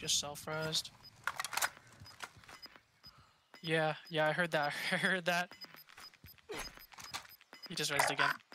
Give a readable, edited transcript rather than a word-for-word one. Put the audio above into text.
Just self-resed. Yeah, I heard that. I heard that. He just resed again.